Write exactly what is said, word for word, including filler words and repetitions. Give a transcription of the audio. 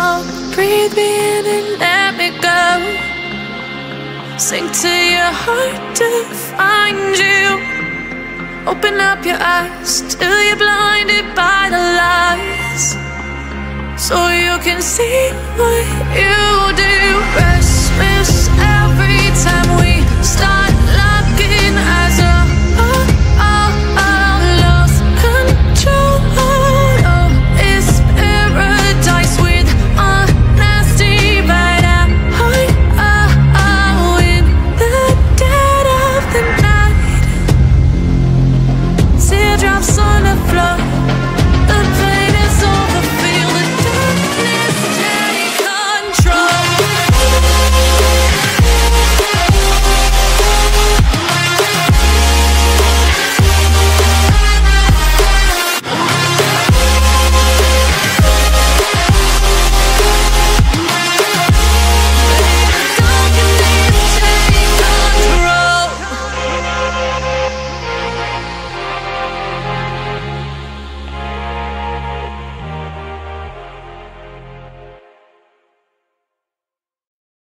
song. Breathe me in and let me go. Sink to your heart to find you. Open up your eyes till you're blinded by the lies, so you can see what you do.